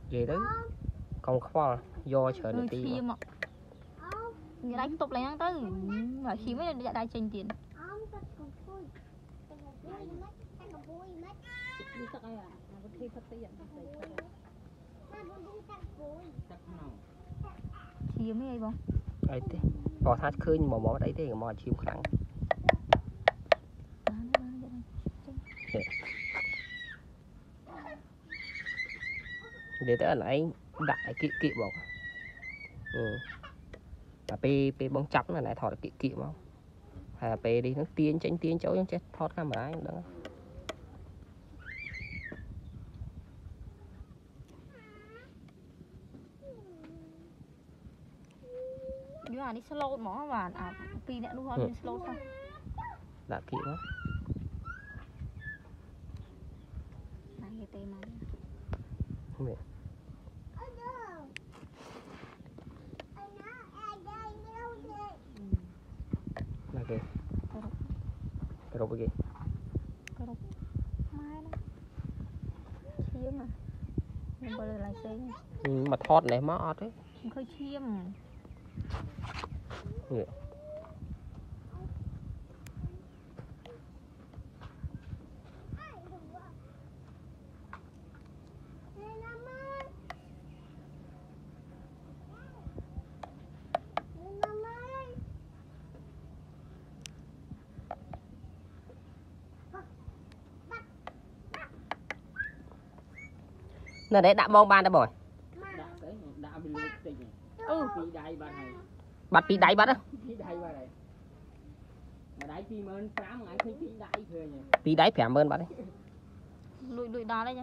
vậy đấy con khoa do chờ được tí chim ạ người đánh tục lấy năng tới mà chim mới dạ đại trình tiền chim ấy bông ấy thế bỏ thắt khơi mò đấy thì mò chim khẳng để tới lại đại kỵบอกlà p bóng chắp là lại thọt kỵ không hay là p đi nó tránh chỗ chết thọt ra mà đó nhưng mà đi slow mỏ mà pi nè đúng không đi slow sao đã kỵ đó này cái tên này không biết là kì cái rộp kì mai đó chiếm mà nhưng bây giờ lại xây mà thọt này má ọt đấy khơi chiêm nó để đạm bông ban đã bồi bắt pi đáy bắt á pi đáy phèm ơn bắt đấy lùi đá đấy nhá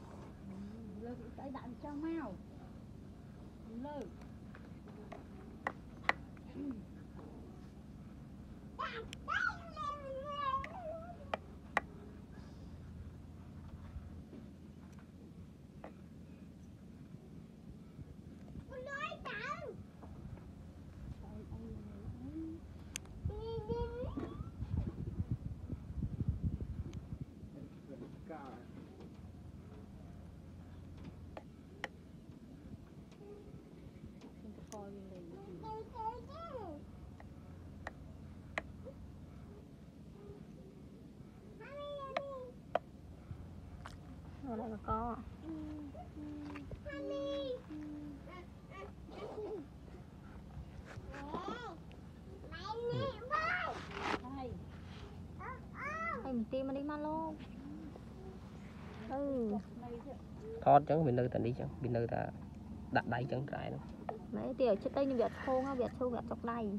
rồi đây là có mình tìm mà đi mà luôn thọt chẳng bên nơi ta đi chẳng bên nơi ta đặt đáy chẳng trái đâu mấy tiểu chết đây như việt khô á việt sâu việt chọc này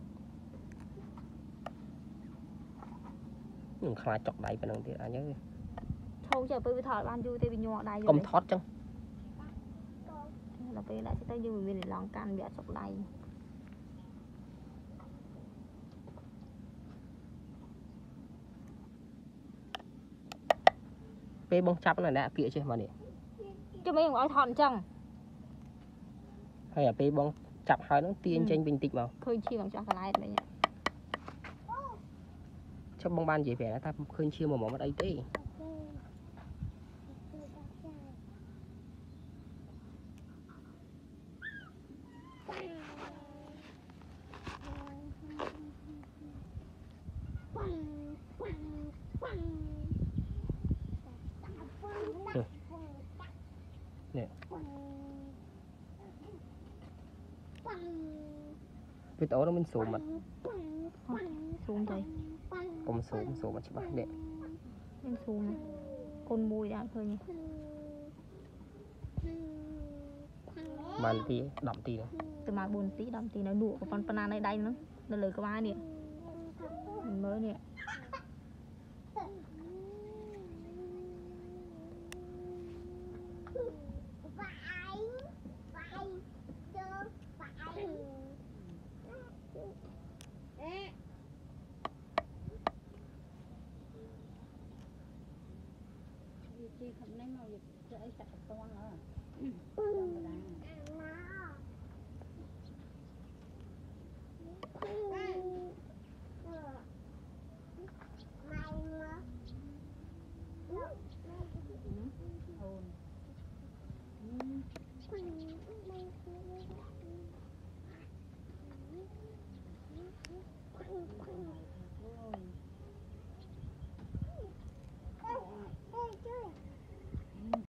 khai chọc đáy bên thì nhớ sâu chờ bây thọt ban vui tây bị nhọ đáy không thọt chẳng là bây lại chết đây như mình để lòng can việt chọc đáy p bông chắp này đã kỵ chứ mà nè cho mấy ông thọn chẳng hay là p bông chắp hai nó tiên tranh bình tĩnh mà khơi chi bằng cho cái này đấy nhá cho bông ban gì về là ta khơi chiêu mà mất ấy tí nè cái tổ nó mình xuống mặt xuống đây cùng xuống mà chỉ bắt đẹp mình xuống này con mùi đã thôi nhỉ mà tí đậm tí nữa từ mà 4 tí đậm tí nó nụ của con banana này đây nữa nó lời có ai nè mình mới nè chị không nên mà chặt con nữa